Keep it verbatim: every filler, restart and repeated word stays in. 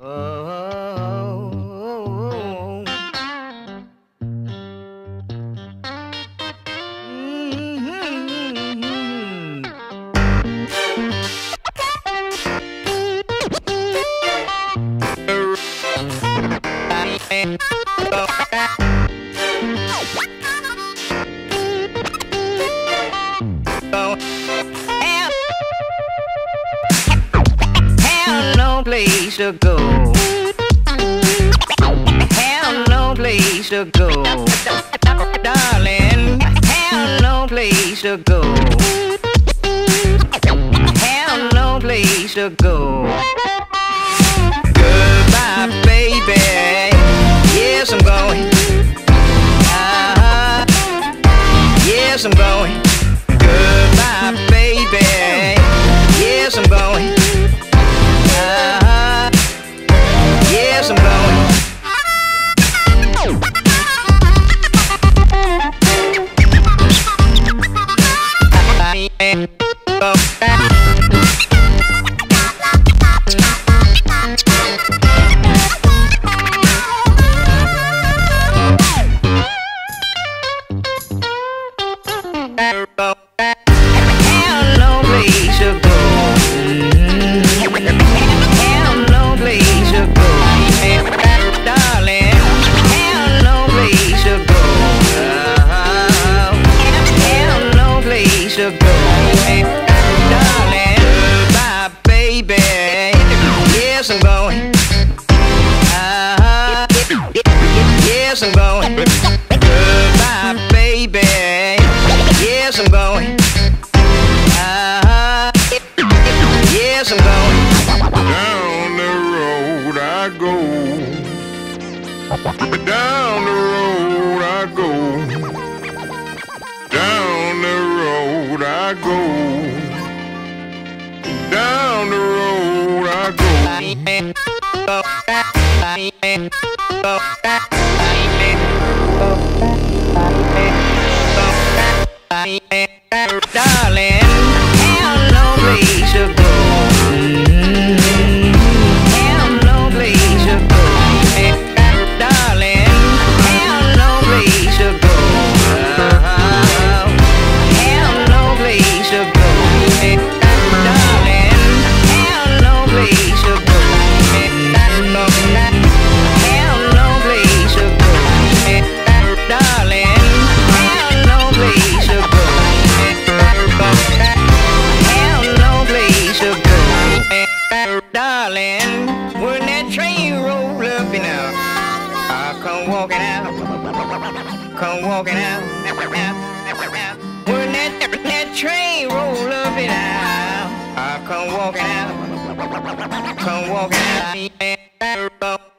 Oh. Mm-hmm. Have no place to go. Have no place to go. Darling, have no place to go. Have no place to go. Goodbye, baby. Yes, I'm going. Uh-huh. Yes, I'm going. Goodbye, baby. Yes, I'm going. Uh-huh. Yes, I'm going. Have no place to go. Have no place to go. Darling, have no place to go. Uh-huh. Have no place to go. Darling, bye, baby. Yes, I'm going. Uh-huh. Yes, I'm going. Goodbye, baby. Yes, I'm going. Uh-huh. Yes, I'm going. Down the road I go. Down the road I go. Down the road I go. Down the road I go. Darling, have no place to go. Have no place to go. Darling, have no place to go. Uh-huh. Have no place to go. Darling, have no place to go. Have no place to go. Darling, have no place to go. Have no place to go. Darling, when that train roll up and out, I'll come walking out. Come walking out. When that, that train roll up and out, I'll come walking out. Come walking out.